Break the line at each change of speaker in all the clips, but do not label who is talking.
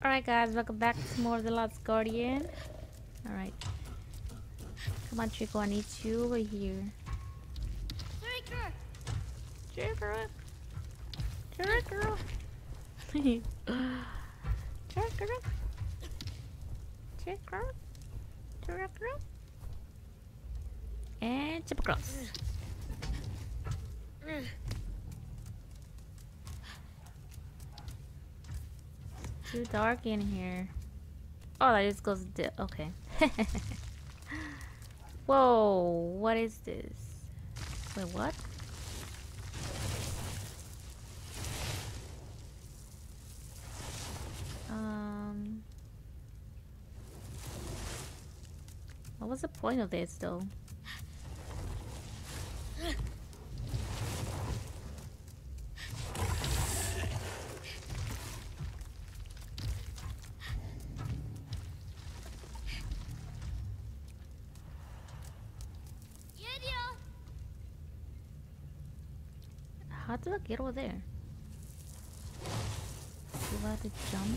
Alright guys, welcome back to more of The Lost Guardian. Alright. Come on Trico, I need you over here. Trigger! Trigger! Trigger! Trigger! Trigger! Trigger! And chip across. Too dark in here. Oh, that just goes to... okay. Whoa, what is this? Wait, what? What was the point of this though? How do I get over there? Do I have to jump?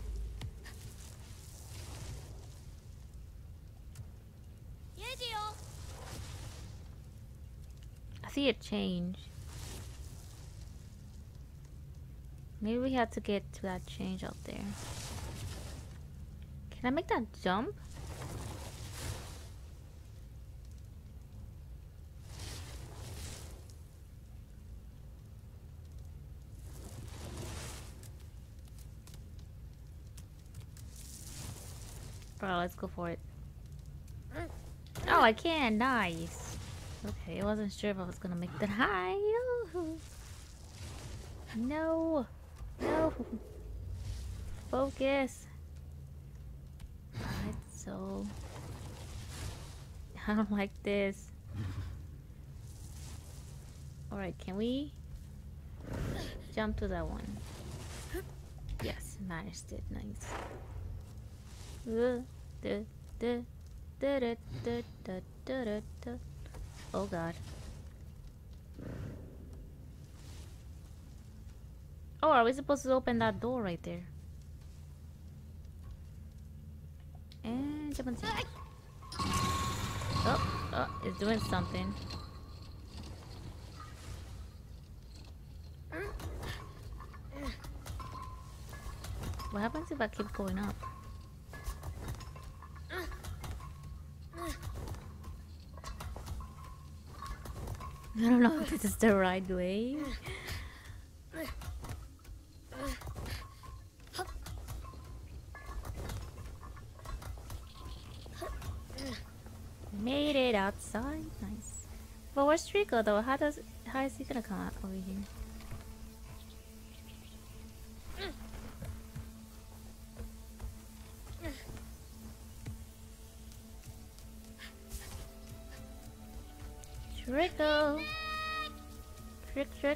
I see it change. Maybe we have to get to that change out there. Can I make that jump? Bro, let's go for it. Oh, I can. Nice. Okay, I wasn't sure if I was gonna make that high. No. No. Focus. Alright, so... I don't like this. Alright, can we jump to that one? Yes, managed it. Nice. Oh god. Oh, are we supposed to open that door right there? And jump inside. Oh, it's doing something. What happens if I keep going up? I don't know if this is the right way. Made it outside. Nice. But where's Trico though? How is he gonna come out over here? Trico! Trick.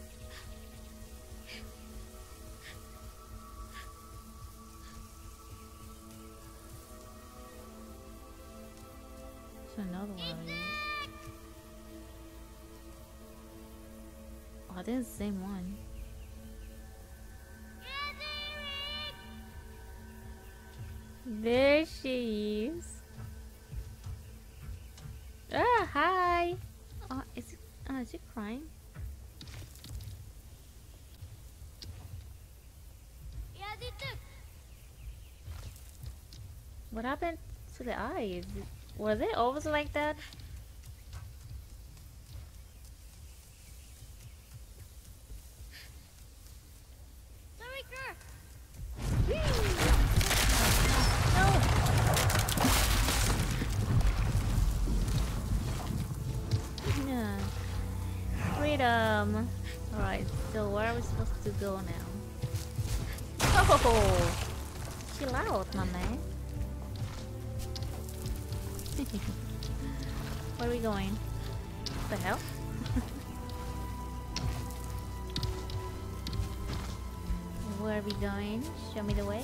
There's another one of these. Oh, I think it's the same one. There she is. Ah, hi! Oh, is she crying? What happened to the eyes? Were they always like that? Yeah. Freedom! Alright, so where are we supposed to go now? Oh! Chill out, my man. Where are we going? What the hell? Where are we going? Show me the way.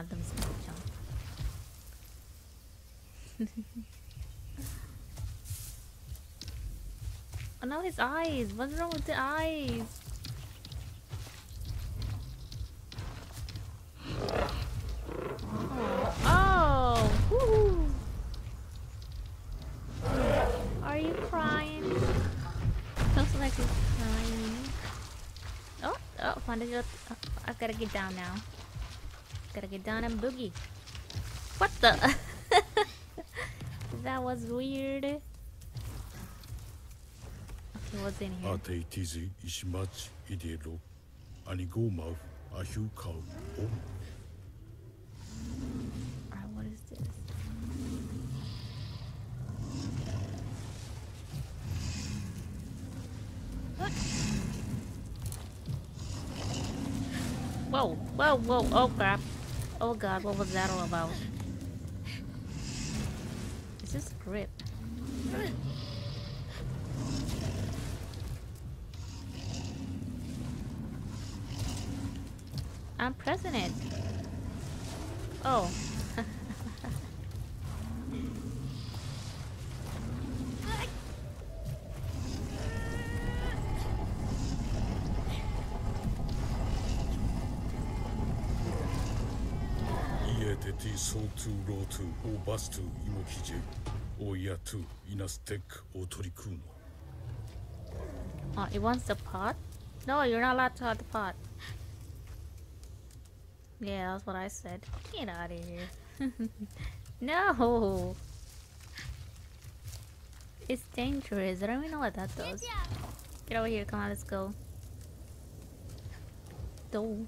let me see. Jump. Oh no, his eyes. What's wrong with the eyes? Oh. Woo. Are you crying? Looks like he's crying. Oh, found it. I gotta get down now. Gotta get down and boogie. What the? That was weird. Okay, what's in here? Alright, what is this? Whoa, whoa, whoa, oh crap. Oh god, what was that all about? Is this grip? I'm pressing it. Oh. Oh, it wants the pot? No, you're not allowed to have the pot. Yeah, that's what I said. Get out of here. No! It's dangerous. I don't even know what that does. Get over here. Come on, let's go. Go.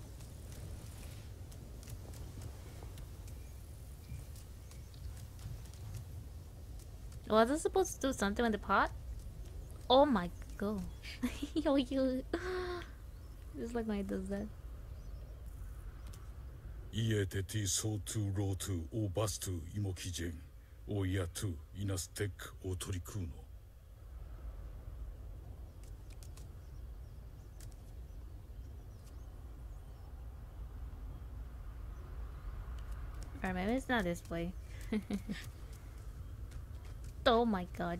Was I supposed to do something with the pot? Oh my god. Yo, you. Just like when it does that. Alright, maybe it's not this way. Oh my god.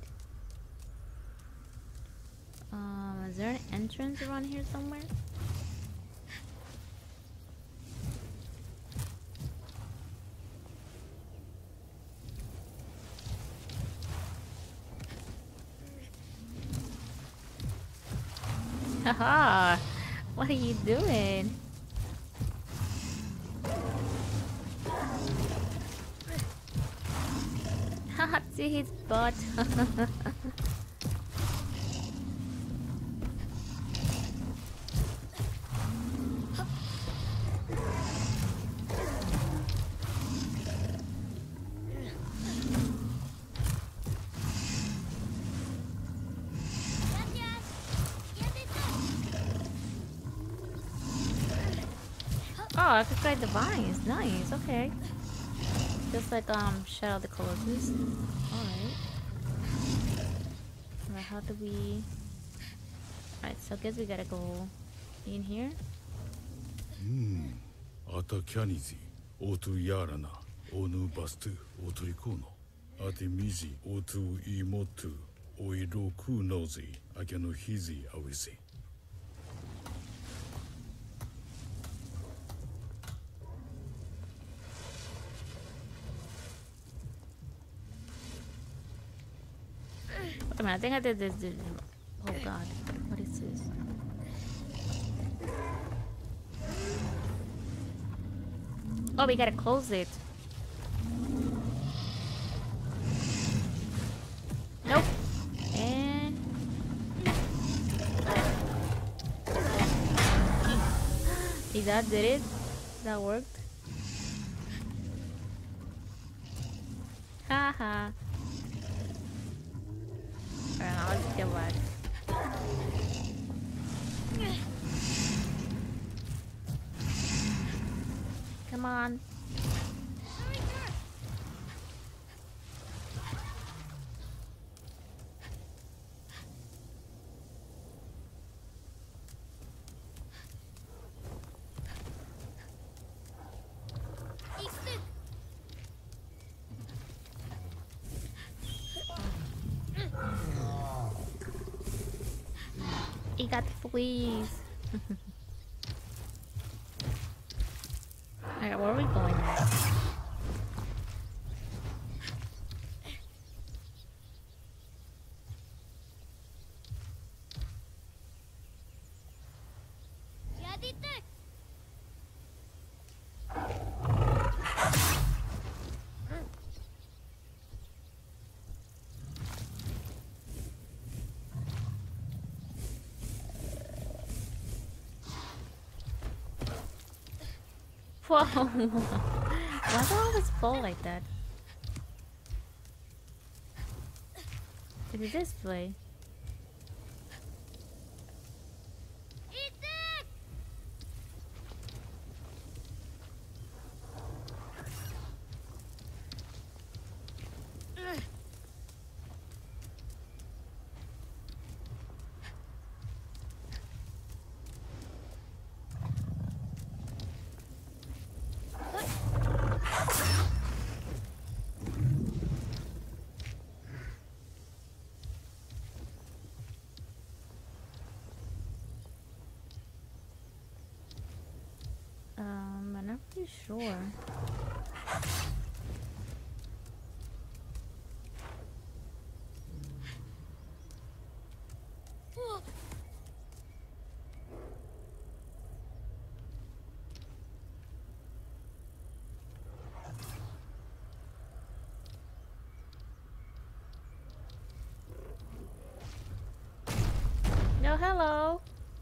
Is there an entrance around here somewhere? Haha! What are you doing? Haha, see his butt. Oh, I could try the vines. Nice, okay. Just like Shadow of the Colossus. Alright. Alright, how do we... Alright, so I guess we gotta go in here.
Ata Kyanizi, Otu Yarana, Onu Bastu, Oturikono, Ati Mizi, Otu Imotu, Oiroku Nozi, Akano Hizi Awisi.
Wait a minute, I think I did this. Oh god, what is this? Oh, we gotta close it. Nope. And... Is that did it? That worked? Haha. Alright, now let's get back. Come on. He got fleas. Alright, where are we going next? Whoa! Why do I always fall like that? Maybe this way. I'm not really sure. No, hello.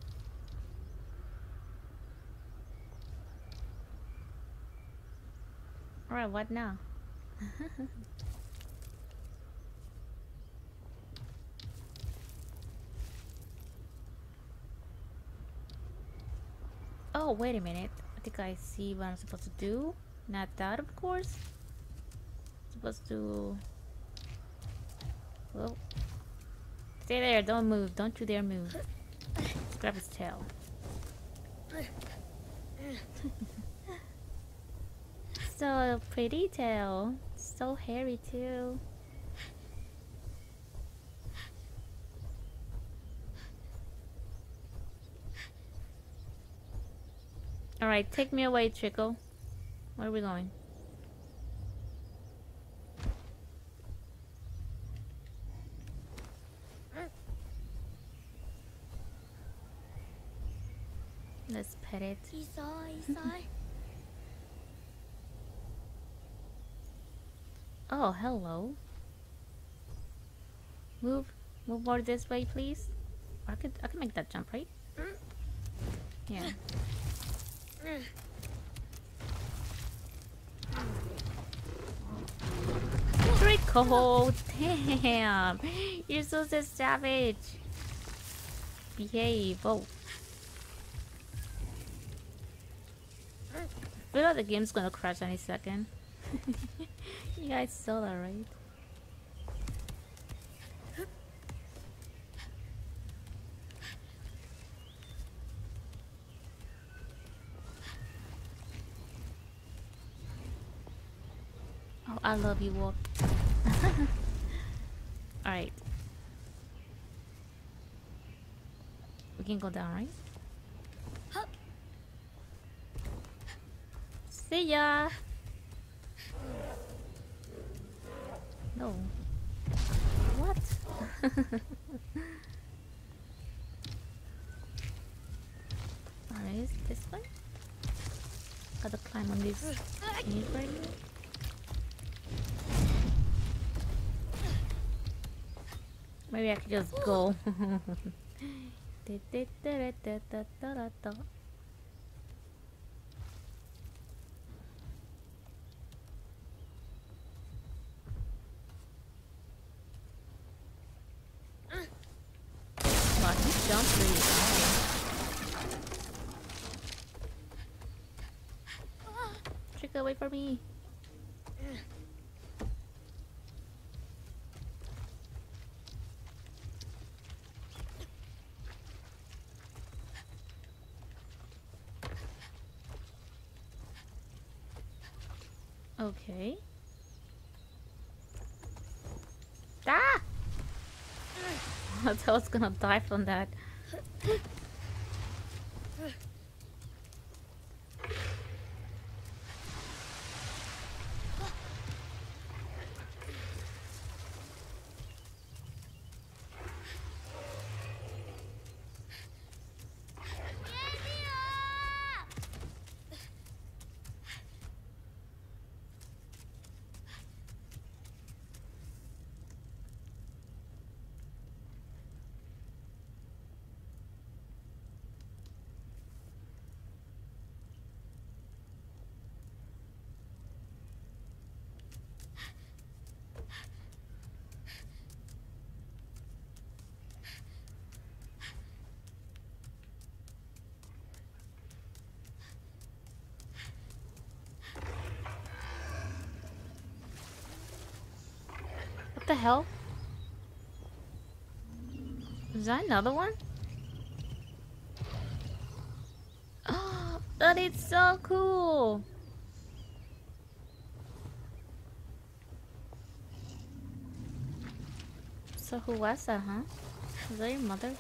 Alright, what now? Oh, wait a minute. I think I see what I'm supposed to do. Not that, of course. I'm supposed to... Well... Stay there, don't move. Don't you dare move. Just grab his tail. So pretty tail. So hairy too. Alright, take me away, Trickle. Where are we going? Let's pet it. Oh, hello. Move more this way, please. I could make that jump, right? Yeah. Trickle, damn, you're such a savage. Behave. Oh. I feel like the game's gonna crash any second. You guys saw that, right? Oh, I love you, Wolf. Alright. We can go down, right? See ya! No. What? Alright, is this one? Gotta climb on this thingy right here. Maybe I could just go. Wow, he jumped really high. Trick, wait for me. Okay. Ah! I thought I was gonna die from that. What the hell? Is that another one? Oh, that is so cool! So who was that, huh? Was that your mother?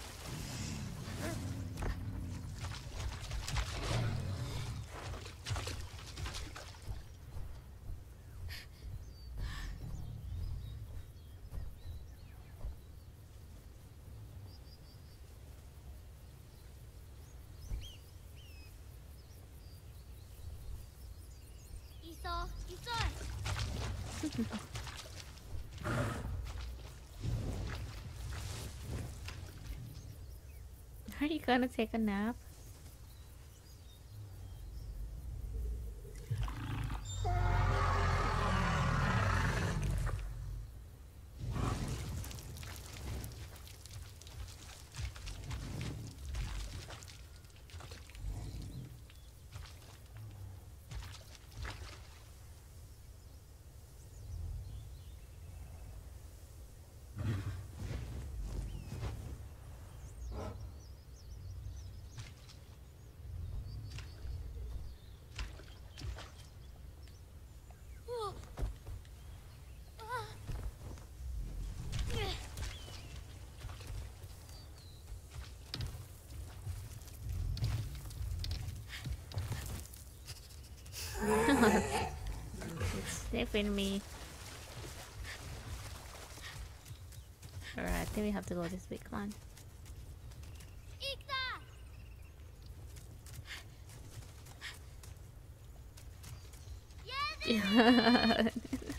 Are you gonna take a nap? It's sniffing me. Alright, I think we have to go this way. Come on. Yeah.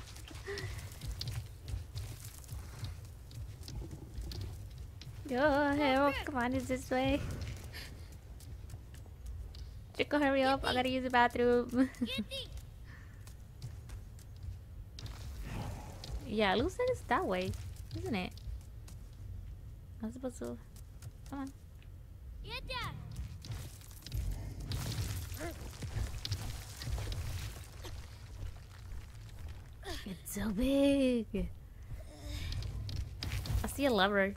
Yo, Harold, come on, it's this way. Chico, hurry up. I gotta use the bathroom. Yeah, Lou said it's that way, isn't it? I'm supposed to. Come on. It's so big. I see a lever.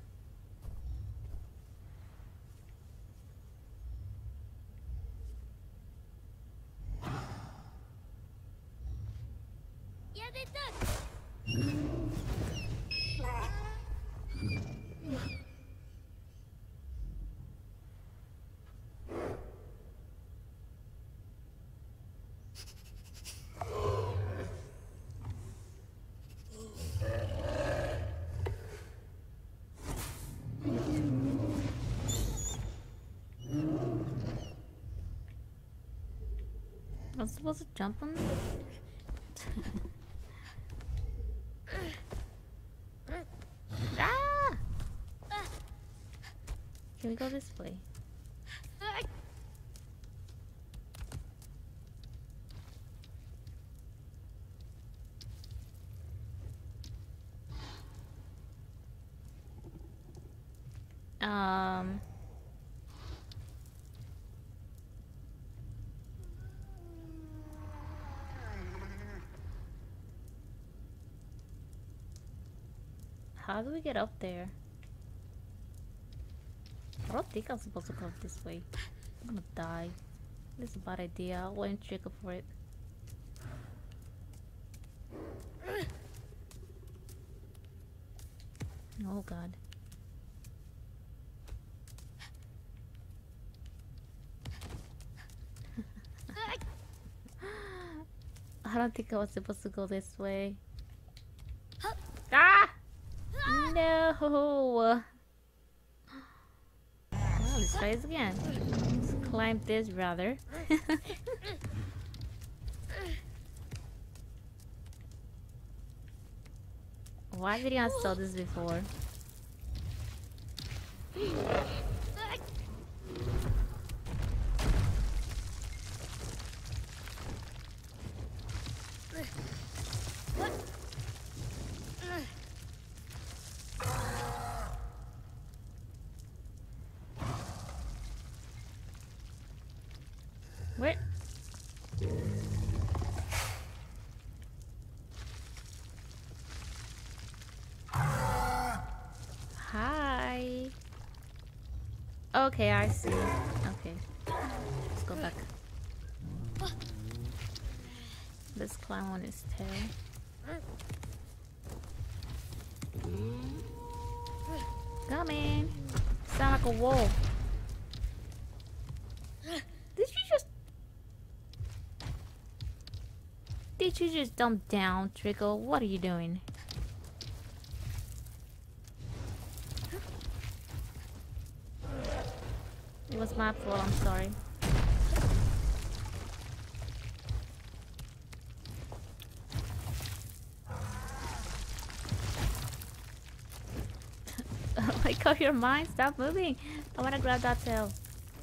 I'm supposed to jump on this? Ah! Can we go this way? How do we get up there? I don't think I'm supposed to go this way. I'm gonna die. This is a bad idea. I went trigger for it. Oh god. don't think I was supposed to go this way. Ah! No! Well, let's try this again. Let's climb this rather. Why did I saw this before? Where? Hi. Okay, I see. Okay. Let's go back. Let's climb on his tail. Coming. Sound like a wolf. Did you just dump down, Trickle? What are you doing? It was my fault, I'm sorry. Oh my god, your mind, stop moving. I wanna grab that tail.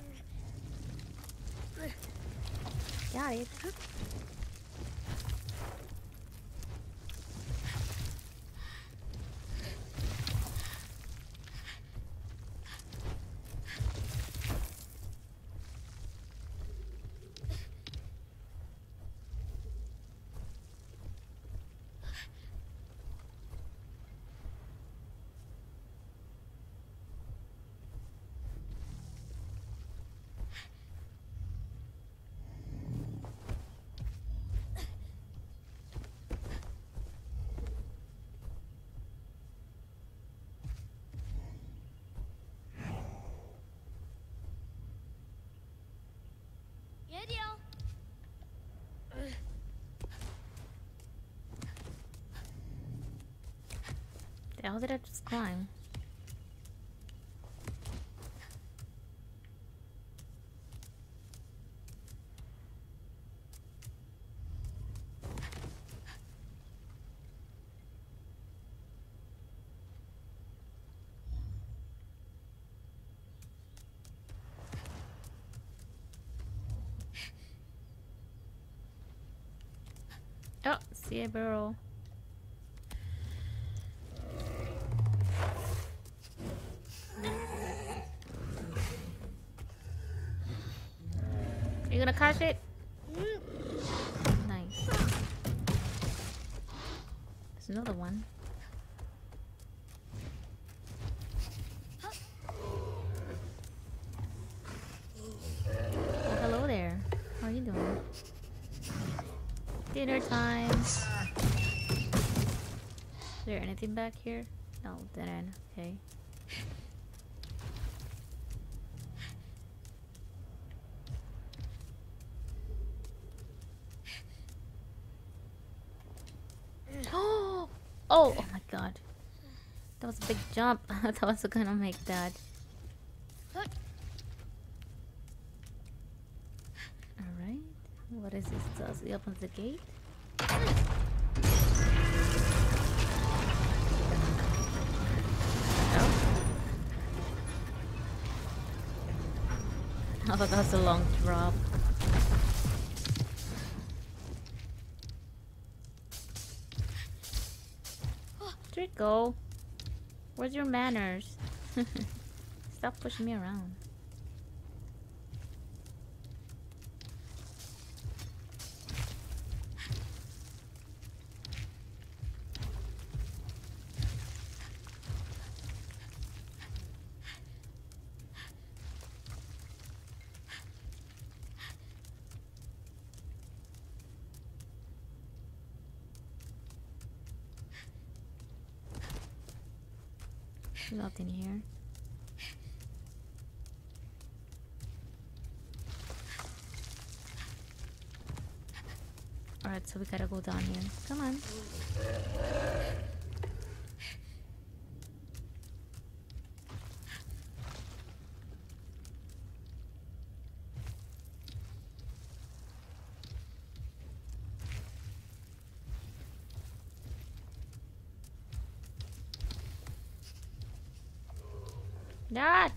Got it. How did I just climb? Oh, see a barrel. You gonna catch it? Nice. There's another one. Oh, hello there. How are you doing? Dinner time. Is there anything back here? No, dead end. Okay. Oh my god. That was a big jump. I thought I was gonna make that. Alright. What is this? Does he opens the gate? Oh, that was a long drop. Trickle, where's your manners? Stop pushing me around. Nothing here. Alright, so we gotta go down here. Come on. Dad!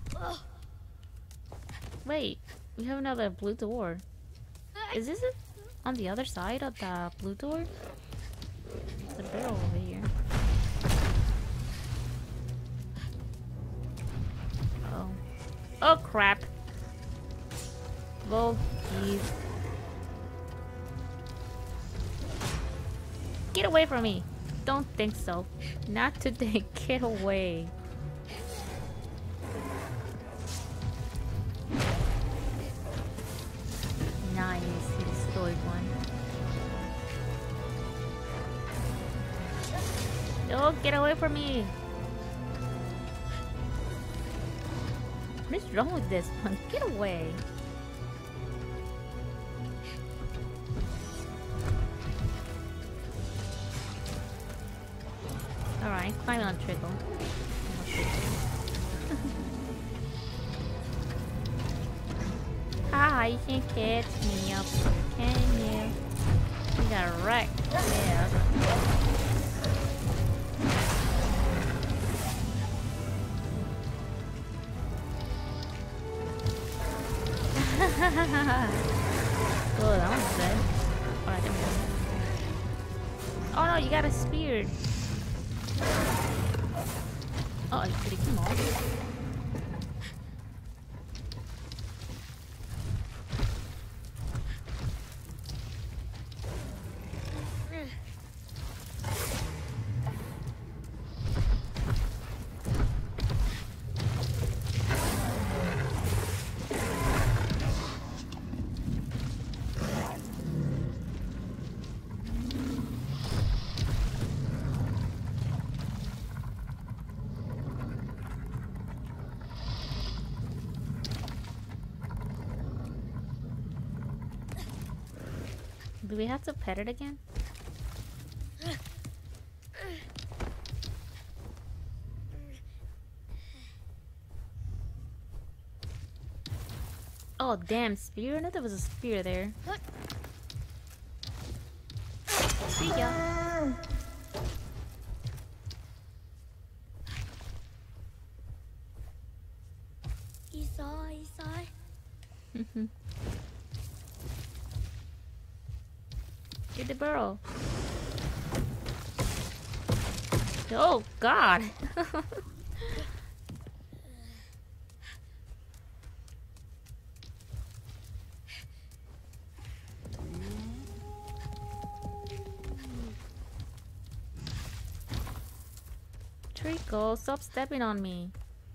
Wait, we have another blue door. Is this it? On the other side of the blue door? There's a barrel over here. Oh. Oh crap! Oh jeez. Get away from me! Don't think so. Not today. Get away. Nice, he destroyed one. Oh, get away from me! What is wrong with this one? Get away! Alright, climb on Trickle. Haha, you can't catch me up here, can you? You got wrecked. Yeah. Oh, that one's dead. Alright, there we go. Oh no, you got a spear. Oh, you pretty small. Do we have to pet it again? Oh damn, spear? I know there was a spear there. See ya. Isai. Get the burrow. Oh god. Trico, stop stepping on me.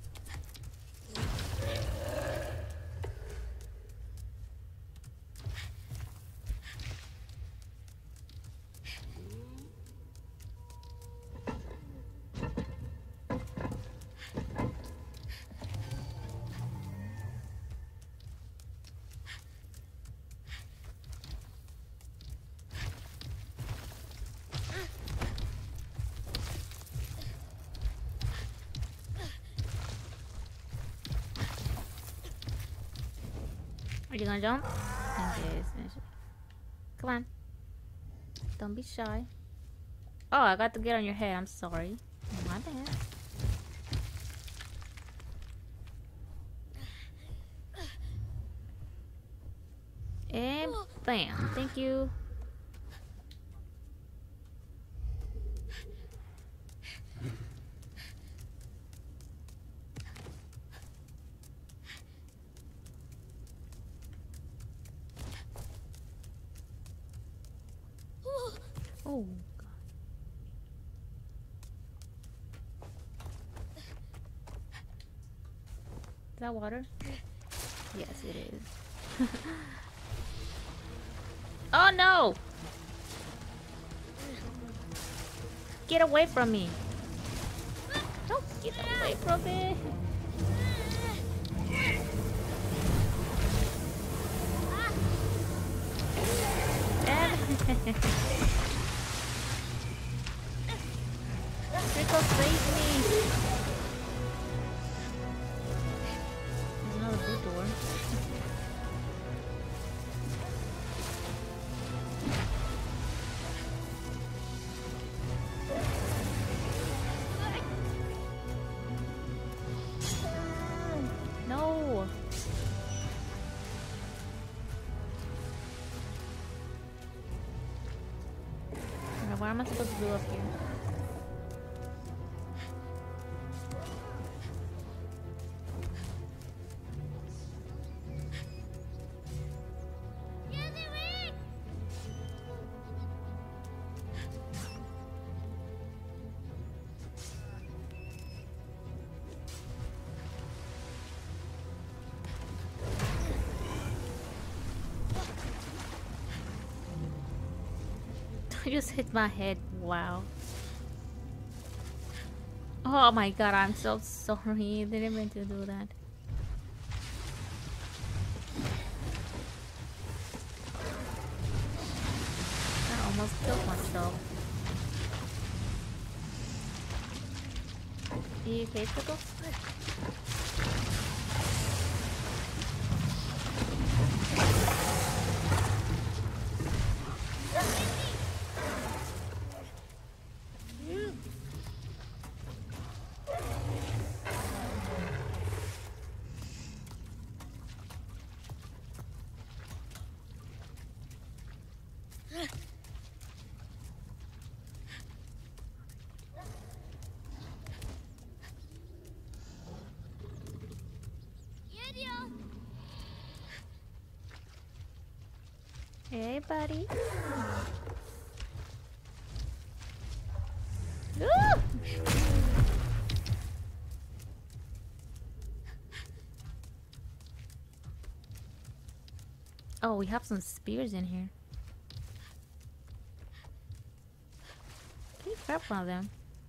Are you gonna jump? Okay, come on. Don't be shy. Oh, I got to get on your head. I'm sorry. My bad. And bam. Thank you. Oh, God. Is that water? Yes, it is. Oh, no! Get away from me! Don't get away from me! What am I supposed to do up here? I just hit my head. Wow. Oh my god, I'm so sorry. I didn't mean to do that. I almost killed myself. Are you okay, Pickle? Hey, buddy. Ooh! Oh, we have some spears in here. Can you grab one of them?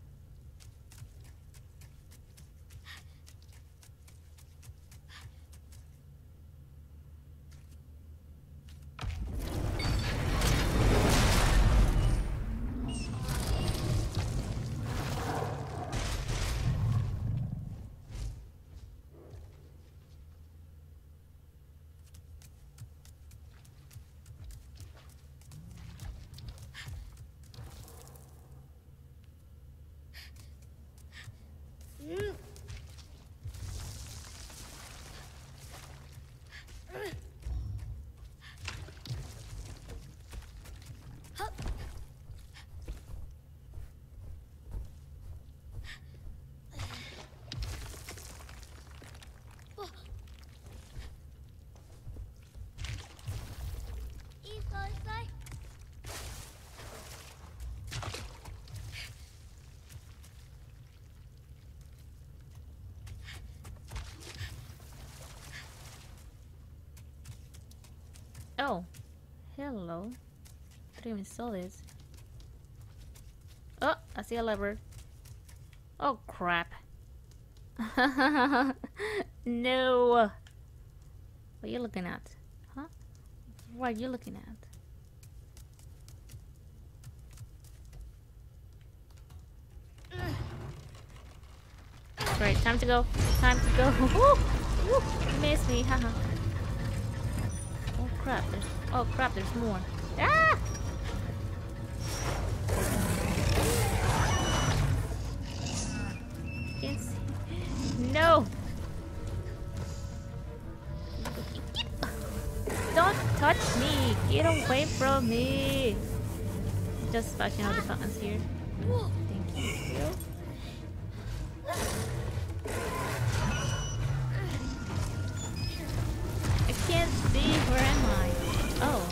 Oh, hello. I didn't even saw this. Oh, I see a lever. Oh, crap. No. What are you looking at? Huh? What are you looking at? Right, time to go. Time to go. Woo! Woo! You missed me, haha. Oh crap, there's more. Ah! No! Don't touch me! Get away from me! Just smashing all the buttons here. Thank you. I can't see. Where am I? Oh.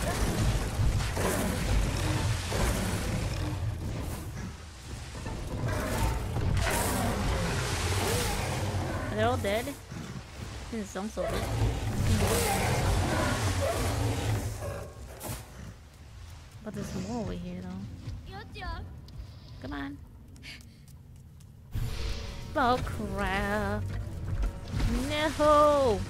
Are they all dead? This is some sort of... But there's more over here though. Come on. Oh crap. No!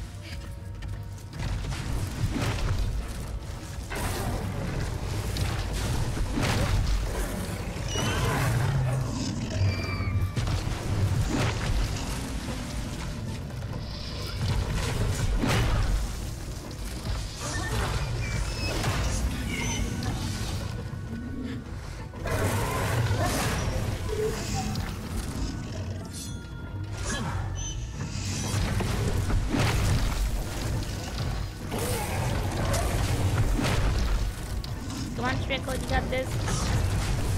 Come on, Trickle, you got this.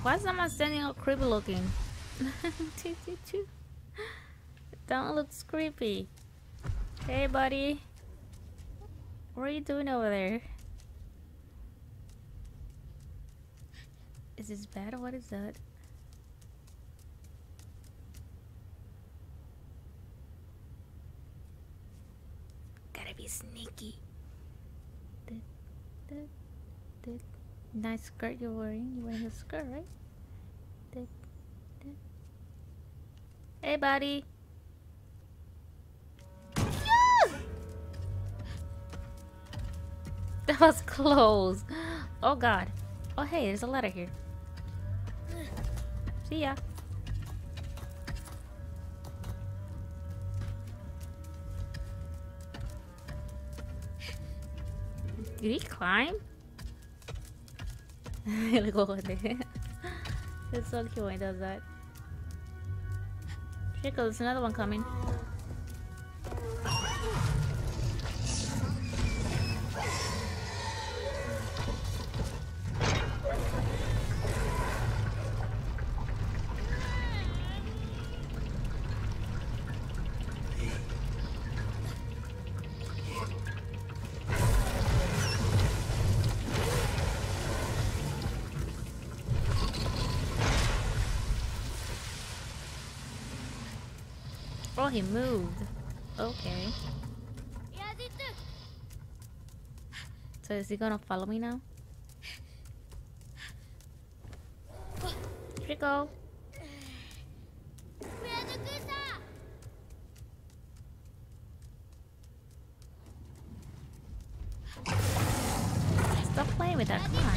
Why is someone standing all creepy looking? That looks creepy. Hey, buddy. What are you doing over there? Is this bad or what is that? Gotta be sneaky. Nice skirt you're wearing. You're wearing a skirt, right? Hey, buddy. That was close. Oh, God. Oh, hey, there's a letter here. See ya. Did he climb? Look over there. It's so cute when he does that. Chico, there's another one coming. Oh, he moved. Okay. So is he gonna follow me now? Trico. Stop playing with that. Come on.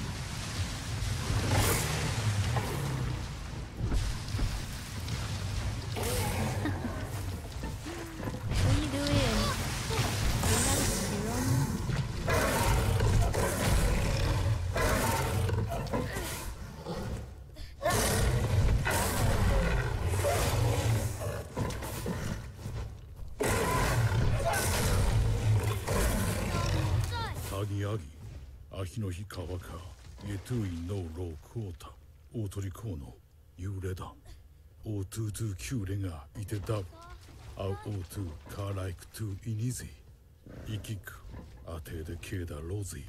Ahinohi Kawaka, Yetui no Ro Kuota, Otoriko no Yureda, Otutu Kyurenga Itedab, Au Otu Karaik tu Inizi, Ikiku, Ate de Keda Rosi.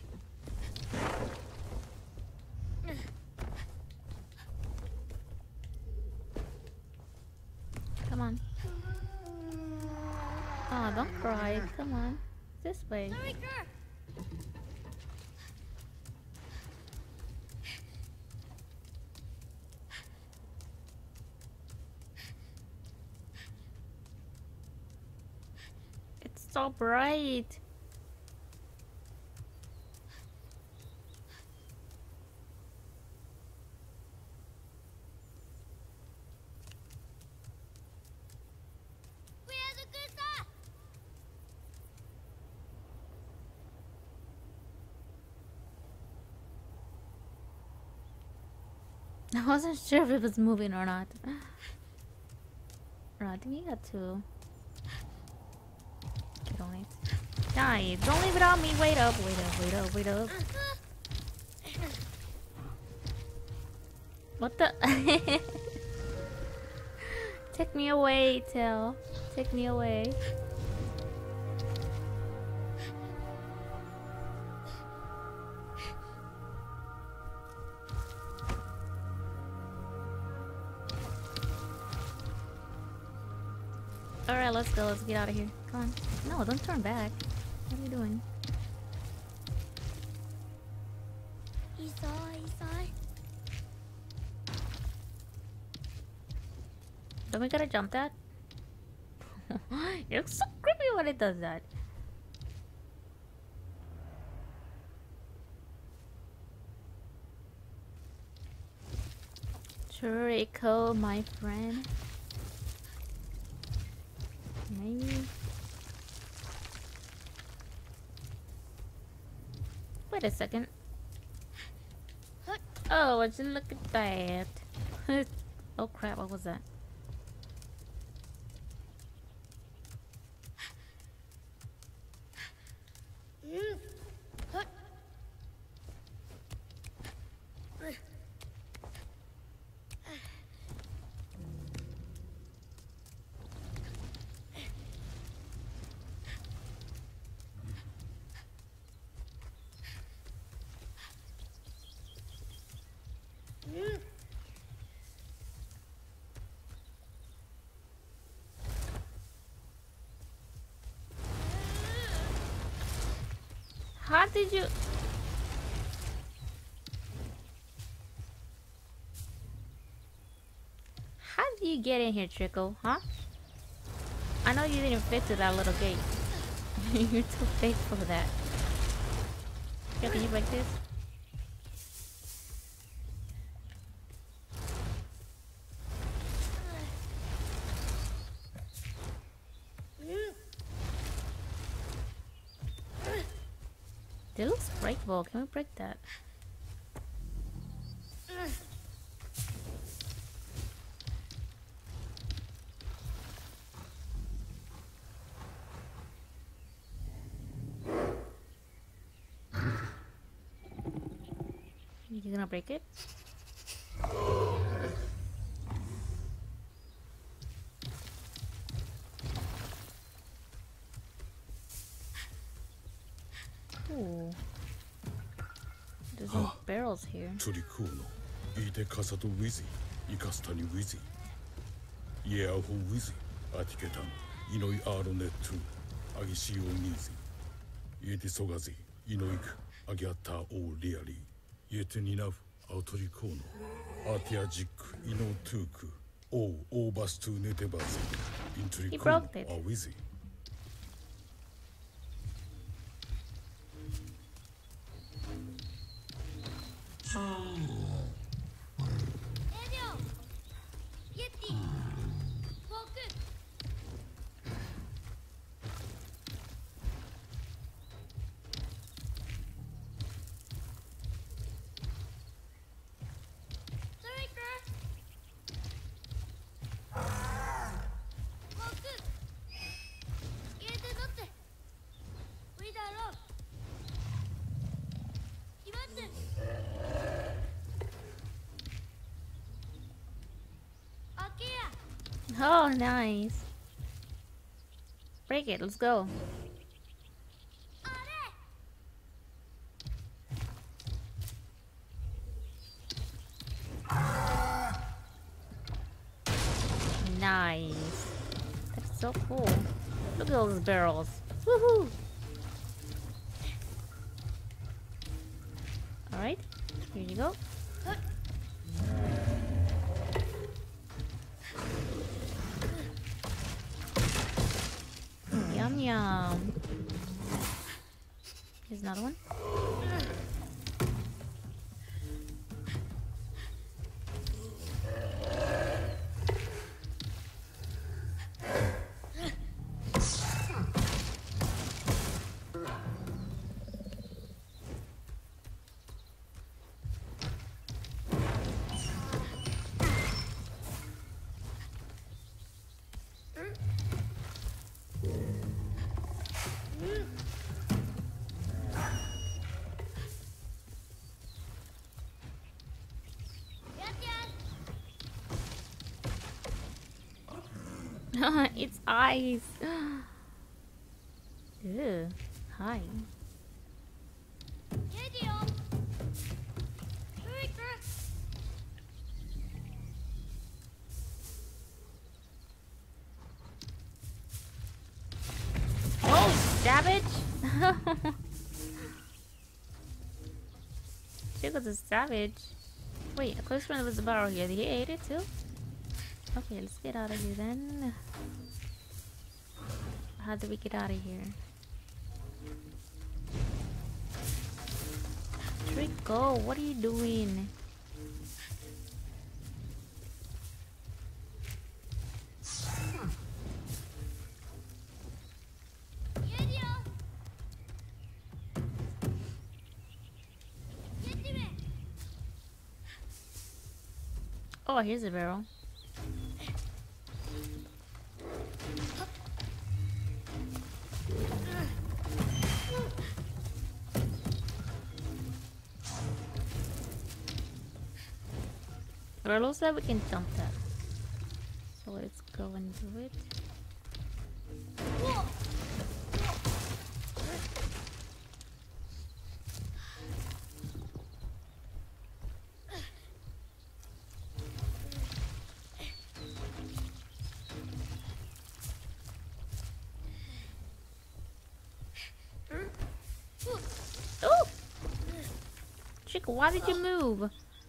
Come on. Oh, don't cry. Come on. This way. It's so bright. I wasn't sure if it was moving or not. Right, I think you got to get on it. Guys, don't leave it on me. Wait up, wait up, wait up, wait up. What the? Take me away, Tell. Take me away. Alright, let's go. Let's get out of here. Come on. No, don't turn back. What are you doing? Don't we gotta jump that? It looks so creepy when it does that. Churiko, my friend. Maybe. Wait a second. Oh, would you look at that? Oh crap, what was that? How did you... How did you get in here, Trickle? Huh? I know you didn't fit to that little gate. You're too big for that. Here, can you break this? It looks breakable. Can we break that? You gonna break it? Ooh. There's some barrels here.
トリコーノ、イテカサトウィズィ、イカスタニウィズィ、イエアホウィズィ、アティケタン、イノイアーロネット、アギシオニーズィ、イエティソガズィ、イノイク、アギアタオーリアリー、イエテニナフ、アウトリコーノ、アティアジック、イノトゥーク、オー、オーバストゥネテバズィ、イントリコーノ、アウィズィ。
Oh, nice. Break it. Let's go. Nice. That's so cool. Look at all those barrels. Woohoo! Alright. Here you go. Yum yum. Here's another one. It's ice. Ew. Hi. Oh, savage! She was a savage. Wait, a close friend was a barrel here. He ate it too? Okay, let's get out of here then. How do we get out of here? Trico, what are you doing? Oh, here's a barrel. Rolo said we can jump that. So let's go and do it. Chico, why did you move?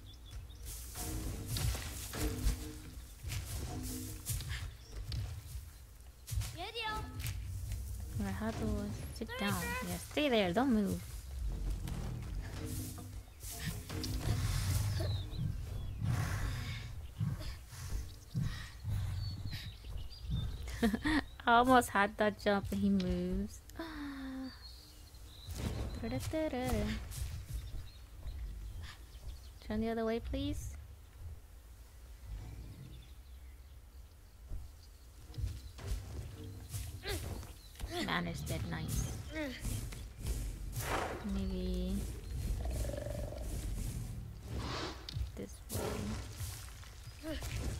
Alright, how do I sit down? Yeah, stay there, don't move. I almost had that jump and he moves. Turn the other way, please. Managed it, nice. Maybe this way.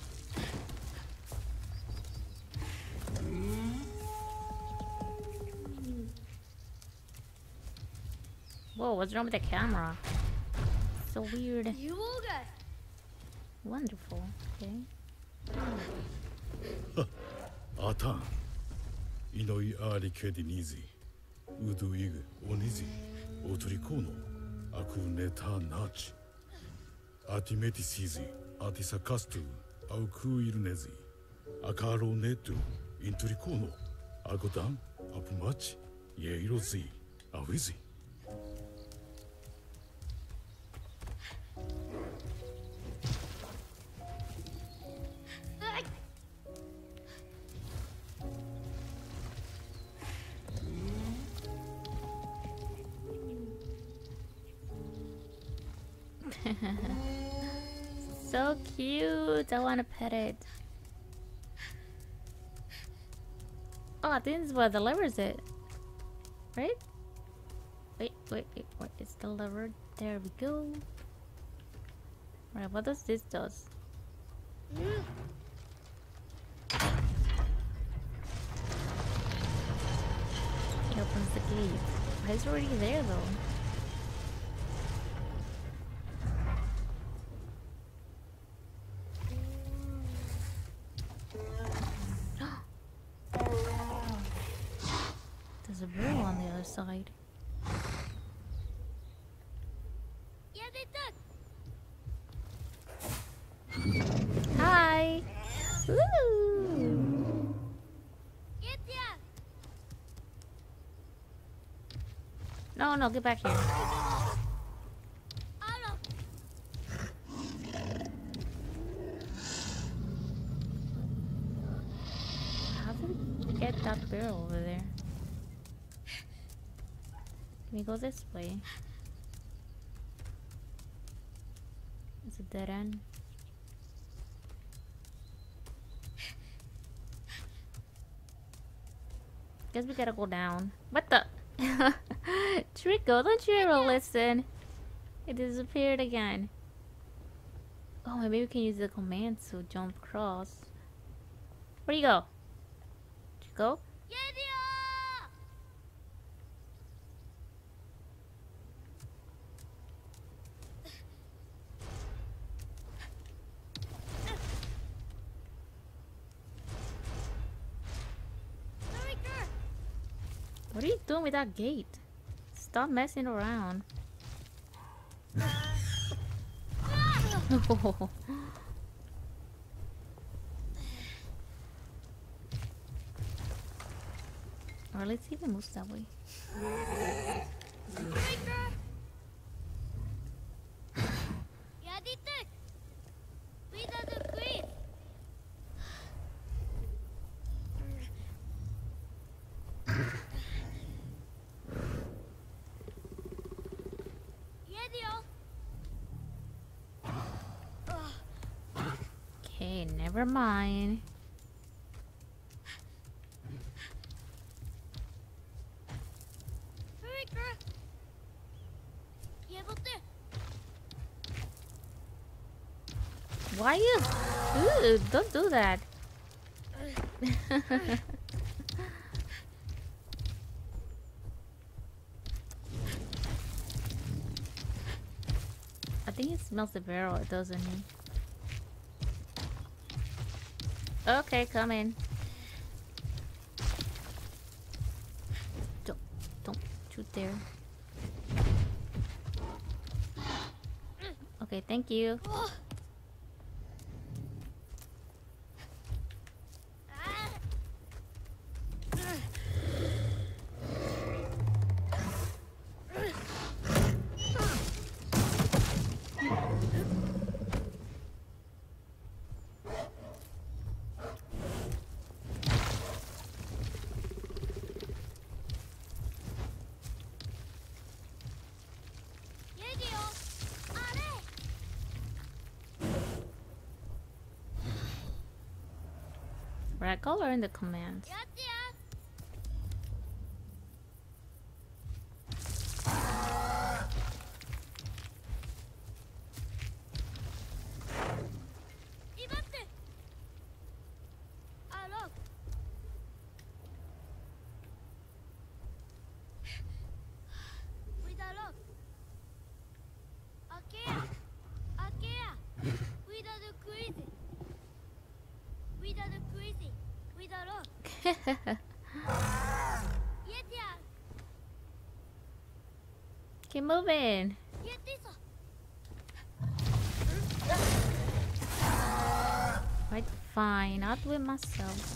Whoa, what's wrong with the camera? So weird. Wonderful. Okay.
Atan. Inoi ari kedinizi. Udu ig onizi. Otrikono. Aku neta nach. Atimetisizi. Atisakastu. Auku irnezi. Akaro netu. Intrikono. Agodan. Apumach. Yeirozi. Awizi.
So cute. I want to pet it. Oh, I think this is what delivers it. Right? Wait. It's delivered. There we go. Right, what does this do? It opens the gate. It's already there though. There's a burrow on the other side.
Yeah, they took.
Hi! Ooh!
Get ya.
No, get back here.
Alo.
How did we get that barrel over there? Can we go this way? It's a dead end. Guess we gotta go down. What the? Trico, don't you ever listen? It disappeared again. Oh, maybe we can use the command to jump across. Where you go? Trico?
Get ya.
What are you doing with that gate? Stop messing around. Or let's see if it moves that way.
Yeah, they took. We doesn't breathe.
Okay, never mind. Why you? Ooh, don't do that. I think it smells the barrel, doesn't it? Okay, come in. Don't shoot there. Okay, thank you. Right, go learn the commands. Keep moving. Right, fine. I'll do it myself.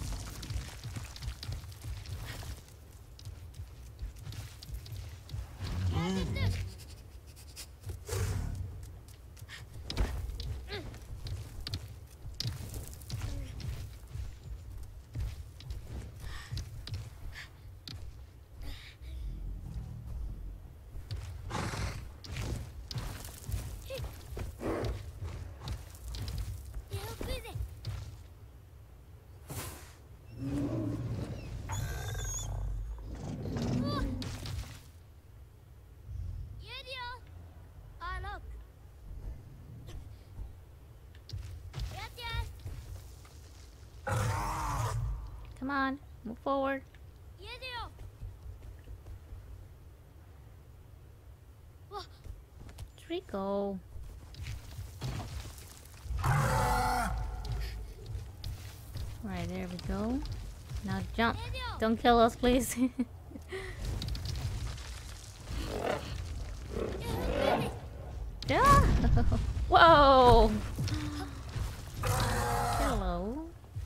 Come on, move forward. Trico. Right, there we go. Now jump. Don't kill us, please. Yeah. Whoa. Hello.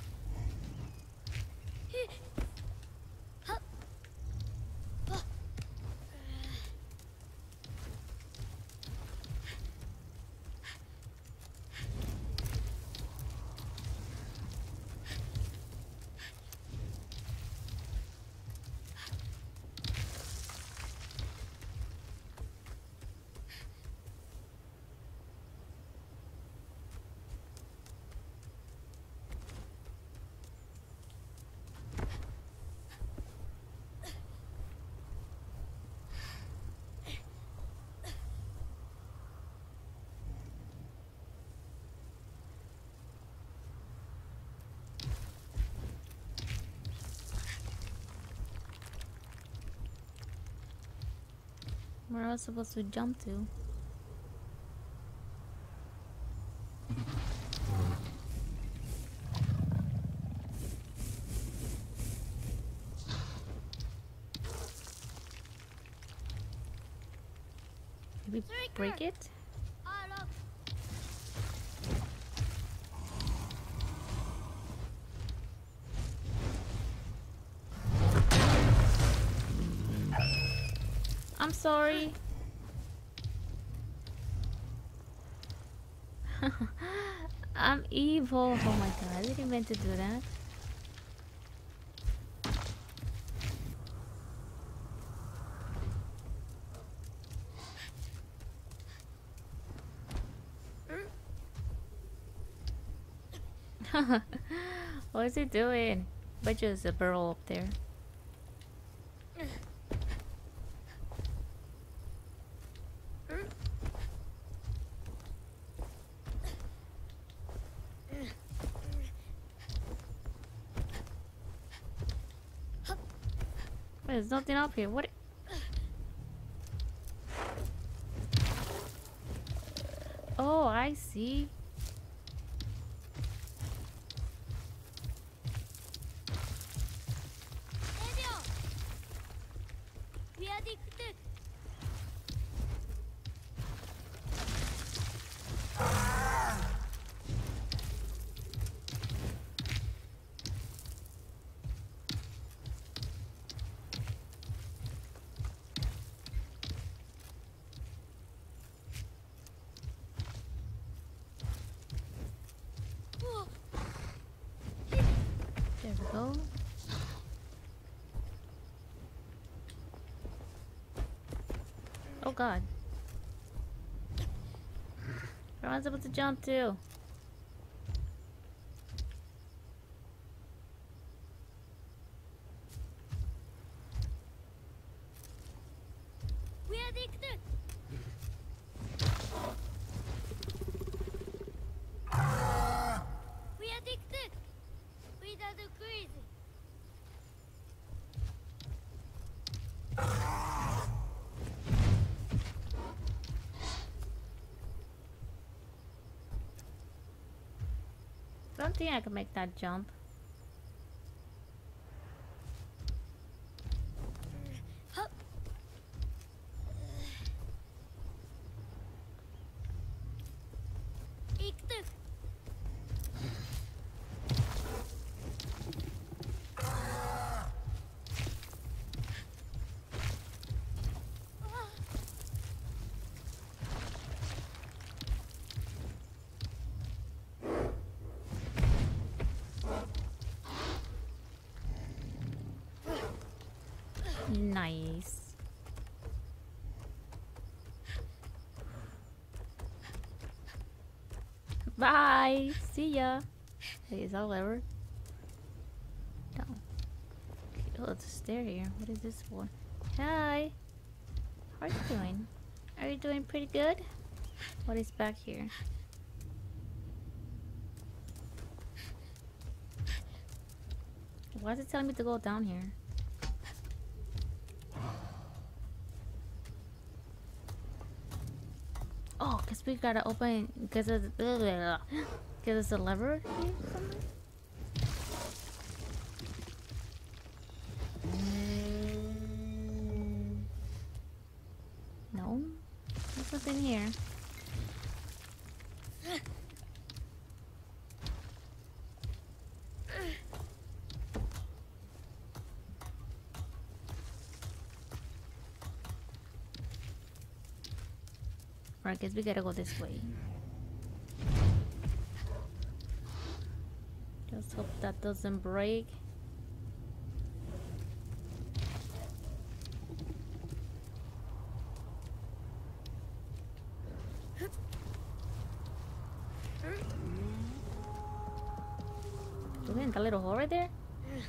Where am I supposed to jump to? Did we break it? I'm sorry. I'm evil. Oh my god, I didn't mean to do that. What is he doing? Bet you there's a barrel up there. There's nothing up here. What? Oh, I see. go. Oh god. Where am I supposed to jump to?
Where did it? Where did it? We are the crazy.
I don't think I can make that jump.
Iktu.
Nice. Bye. See ya. Wait, is that lever? No. Okay, oh, it's a stair here. What is this for? Hi. How are you doing? Are you doing pretty good? What is back here? Why is it telling me to go down here? Oh, because we gotta open because of because it's a lever here somewhere? No, there's nothing here. Alright, guess we gotta go this way. Just hope that doesn't break. Look at that little hole right there.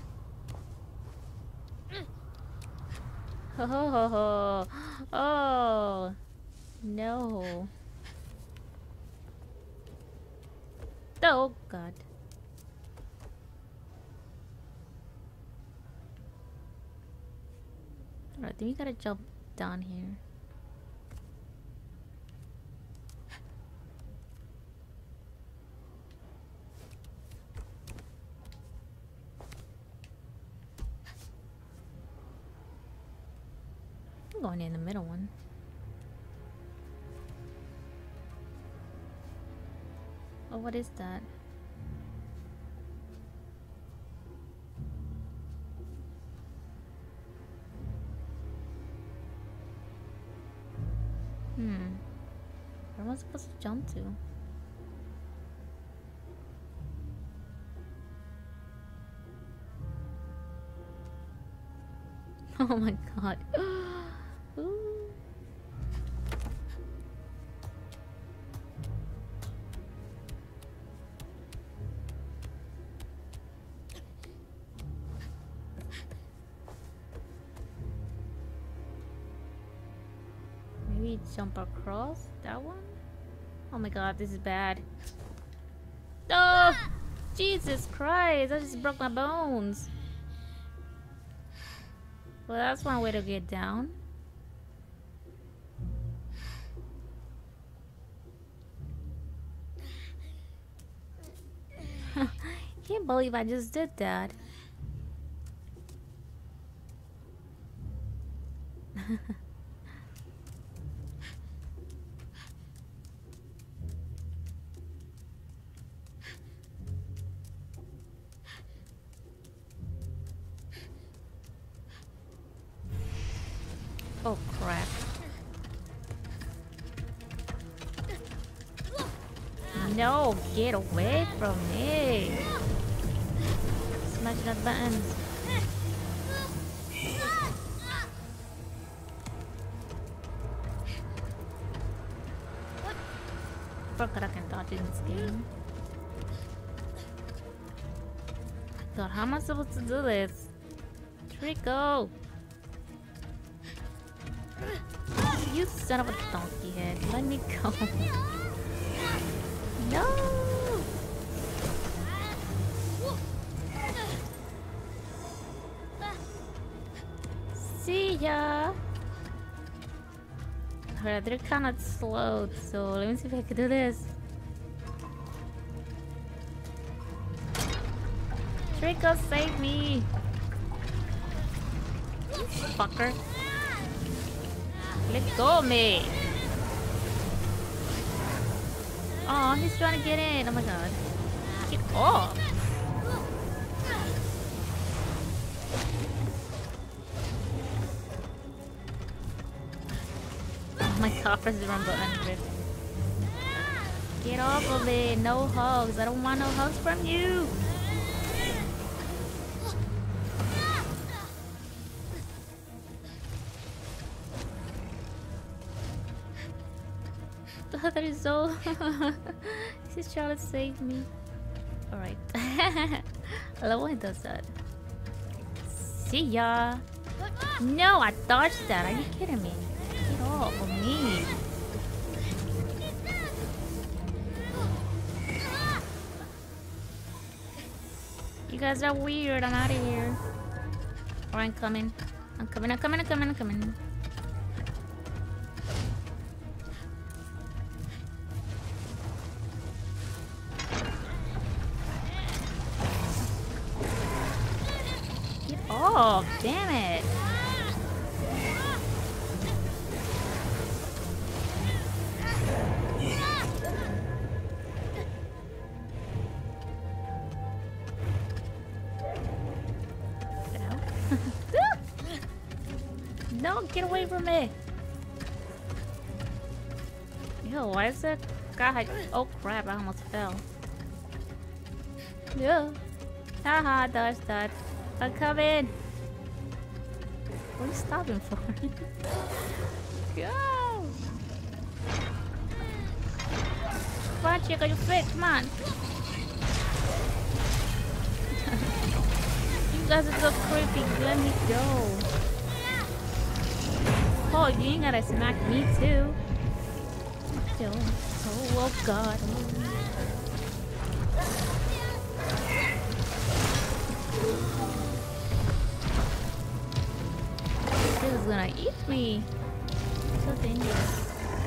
Ho ho ho ho. Oh. No. Oh god. Alright, then we gotta jump down here. I'm going in the middle one. Oh, what is that? Where am I supposed to jump to? Oh my god. Ooh. Maybe jump across that one? Oh my god, this is bad. Oh! Jesus Christ, I just broke my bones. Well, that's one way to get down. Can't believe I just did that. Oh crap. No, get away from me. Smash that button. Forgot I can dodge in this game. God, how am I supposed to do this? Trico! You son of a donkey head. Let me go. No! See ya! Alright, they're kinda slow, so let me see if I can do this. Trico, save me! Fucker. Let go of me! Oh, he's trying to get in. Oh my god. Get off! Oh my god, press the wrong button. Get off of it. No hugs. I don't want no hugs from you. That is so... He's trying to save me. Alright. I love when he does that. See ya. No, I dodged that. Are you kidding me? Get off of me. You guys are weird. I'm out of here. Or I'm coming. I'm coming, I'm coming, I'm coming, I'm coming. Get off. Damn it. No, get away from me! Yo, why is that guy? Oh crap, I almost fell. Yeah. Haha, dodge that. I'm coming! What are you stopping for? Go! Come on, Chico, you fit, come on! You guys are so creepy, let me go! Oh, you ain't gotta smack me too. Oh god. This is gonna eat me. So dangerous.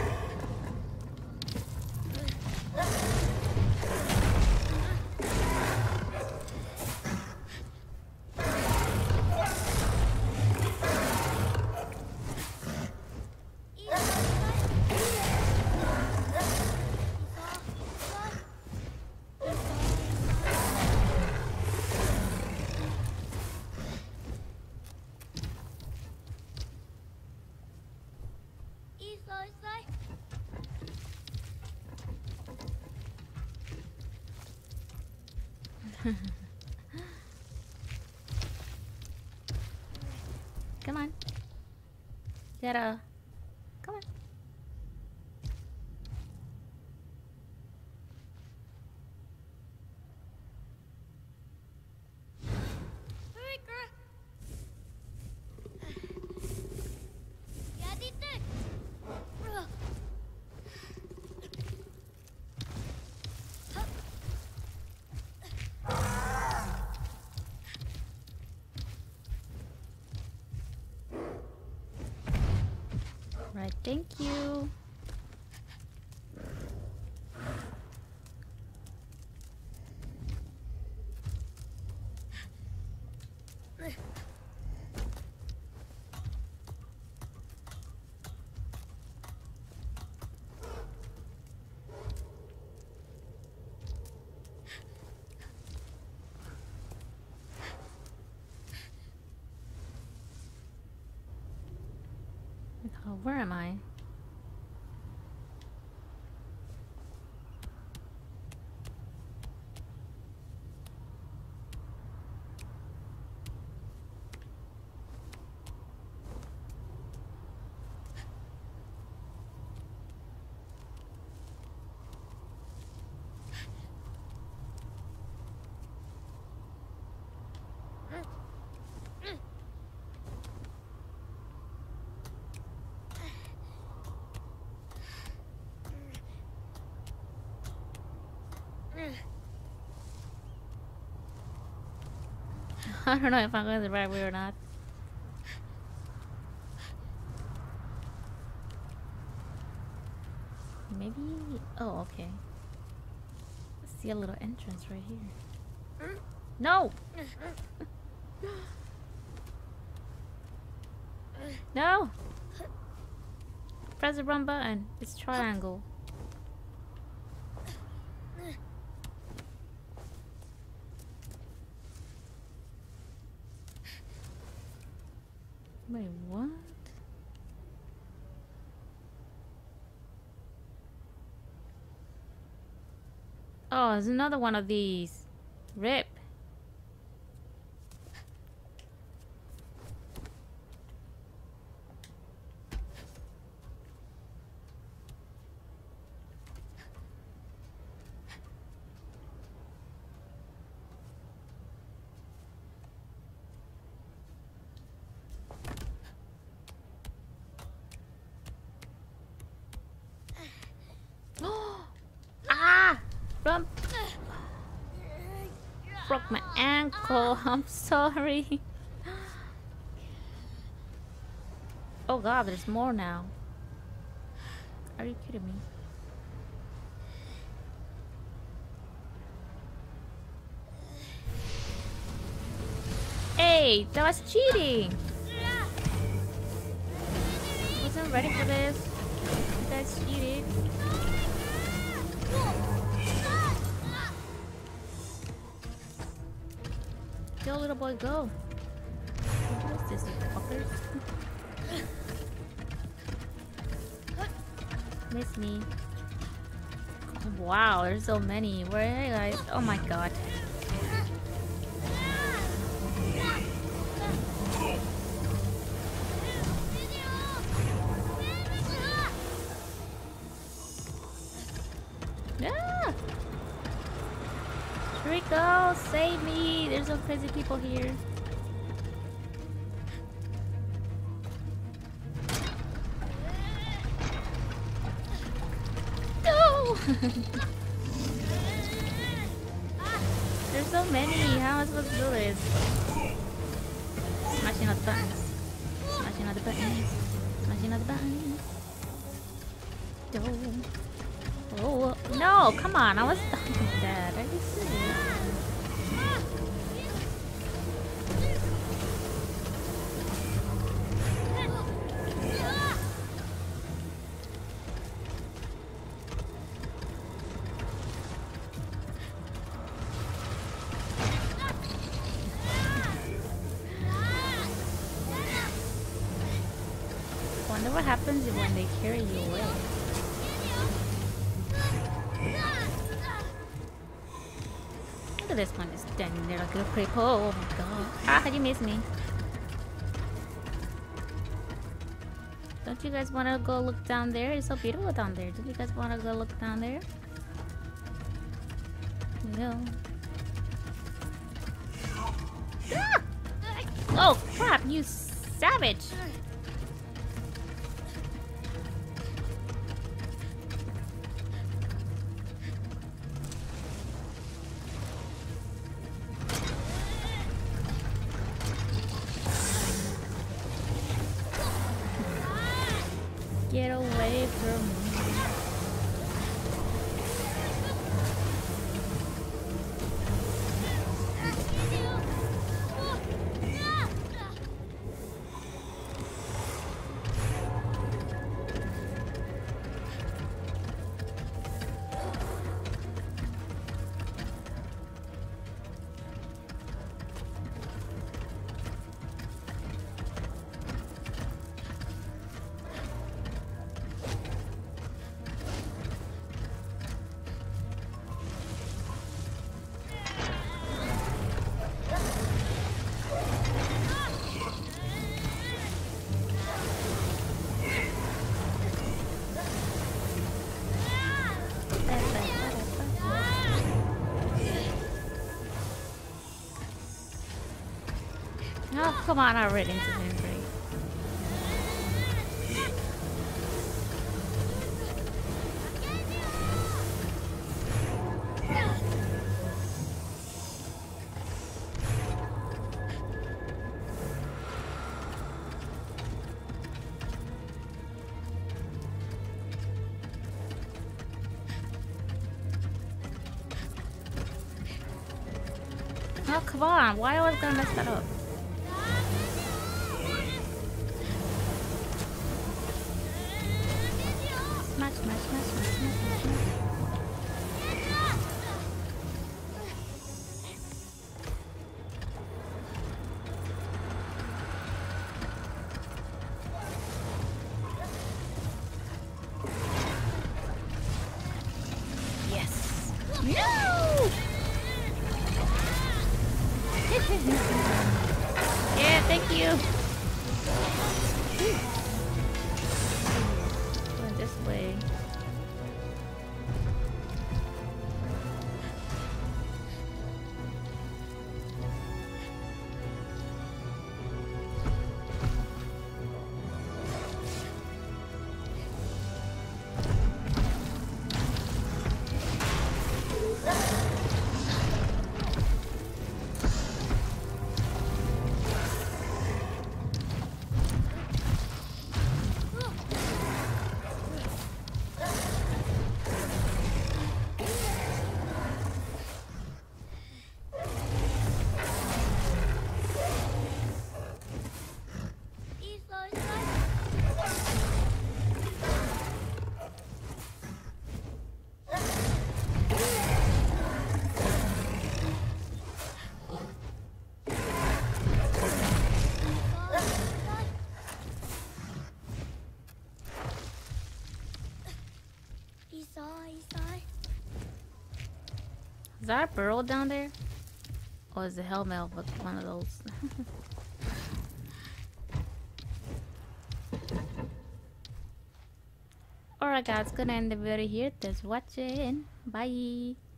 Come on. Gotta... Come on. Right, thank you. Oh, where am I? I don't know if I'm going the right way or not. Maybe... Oh, okay. I see a little entrance right here. No! No! Press the wrong button. It's triangle. Wait, what? Oh, there's another one of these. Rip. Ah! Rump. Broke my ankle. I'm sorry. Oh god, there's more now. Are you kidding me? Hey, that was cheating. Wasn't ready for this. You guys cheated. Go, little boy, go. What is this, you fuckers? Miss me. Oh, wow, there's so many. Where are you guys? Oh my god. Ah! Rico, save me! There's some crazy people here. No! There's so many. How am I supposed to do this? Smashing all the buttons. Smashing all the buttons. Smashing all the buttons. Oh no! Come on! I was dead. Are you serious? Wonder what happens when they carry you away. Look at this one just standing there like a cripple. Oh my god. Ah, you missed me. Don't you guys want to go look down there? It's so beautiful down there. Don't you guys want to go look down there? No. Ah! Oh crap, you savage! Get away from me. Oh, come on, I read into him, right? Oh, come on. Why I was gonna mess that up? Smash, smash, smash, smash, smash, smash, smash. Yes. No! Yeah, thank you. Going this way. Is that a burrow down there? Or is the helmet of one of those? Alright guys, gonna end the video here. Thanks for watching. Bye.